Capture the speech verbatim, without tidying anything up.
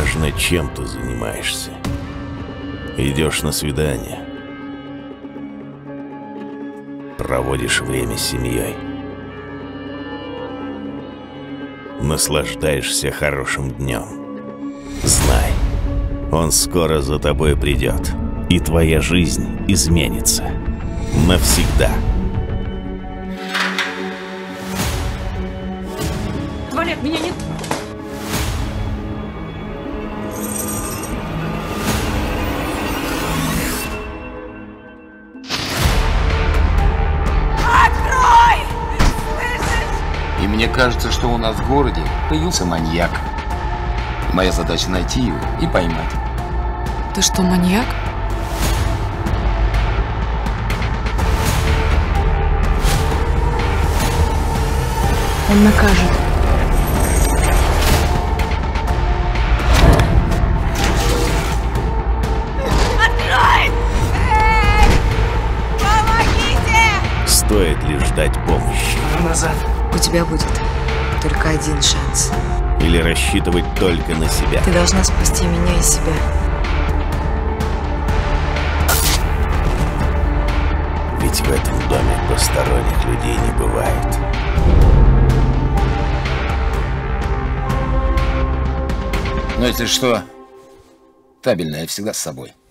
Неважно, чем ты занимаешься. Идешь на свидание. Проводишь время с семьей. Наслаждаешься хорошим днем. Знай, он скоро за тобой придет, и твоя жизнь изменится. Навсегда. Валер, меня нет. Открой! И мне кажется, что у нас в городе появился маньяк. Моя задача найти его и поймать. Ты что, маньяк? Он накажет. Открой! Эй! Помогите! Стоит ли ждать помощи? Назад. У тебя будет только один шанс. Или рассчитывать только на себя? Ты должна спасти меня и себя. Ведь в этом доме посторонних людей не бывает. Но если что, табельное всегда с собой.